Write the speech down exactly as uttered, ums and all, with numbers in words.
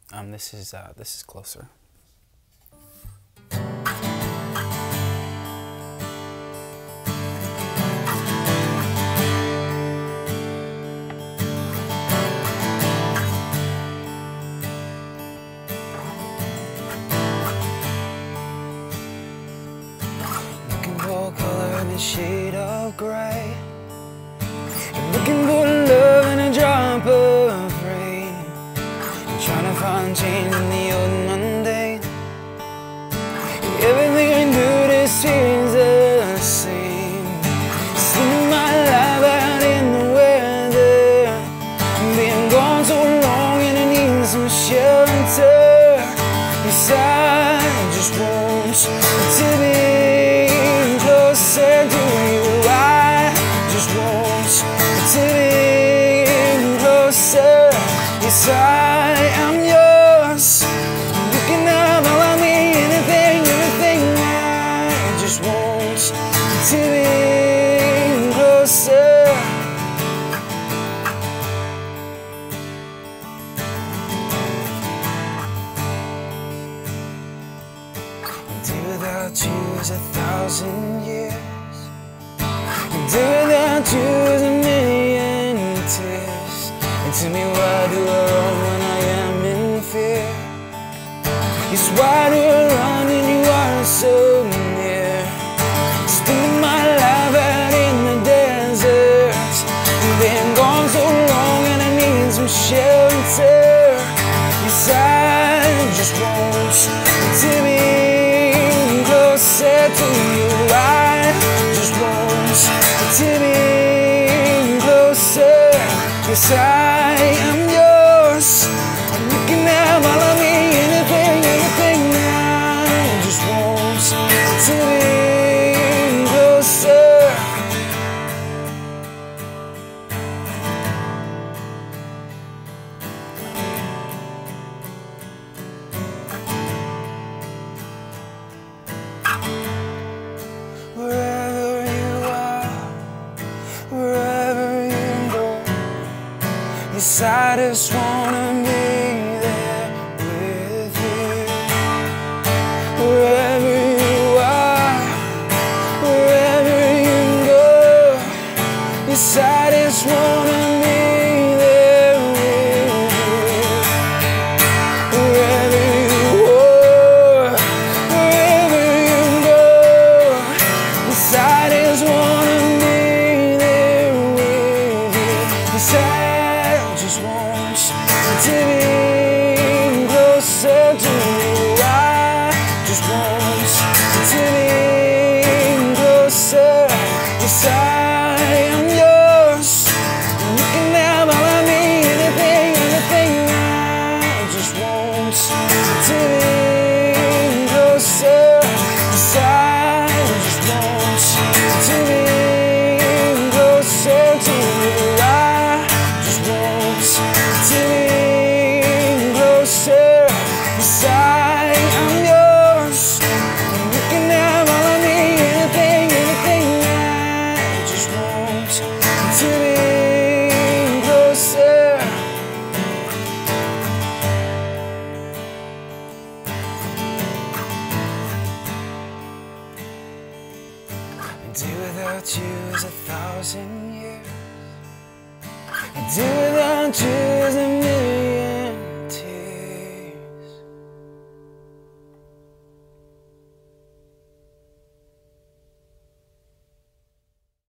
Um, this is uh, this is Closer. Looking for color in the shade of gray. Looking for love in a drop of rain. Trying to find change in the old mundane. Everything I do just seems the same. Spending my life out in the weather. Being gone so long and I need some shelter. Yes, I just want to be closer to you. I just want to be closer. Yes, I am yours. You can have all of me, anything, anything. I just want to be closer. Do without you is a thousand years. Do without you is a million tears. And tell me, why do I run when I am in fear? Yes, why do I run when you are so near? Spending my life out in the desert. Been gone so long and I need some shelter. Yes, I just want to be closer to you. I just want to be closer. Yes, I am yours. You can have all of me, anything, anything. I just want to be closer. Wherever you are, wherever you go, yes, I just wanna be there with you. Wherever you are, wherever you go, yes, I just wanna be there with you. Wherever you are, wherever you go, yes, I just wanna be there with you. Yes, I just want to be closer to you. I just want to be closer. Yes, I am yours. You can have all of me, anything, anything. I just want to be closer. Yes, I just want to be closer to you. I just want to be closer. Yes, I am yours. You can have all of me, anything, anything. I just want to be closer. Do without you is a thousand years. Do without you is a million.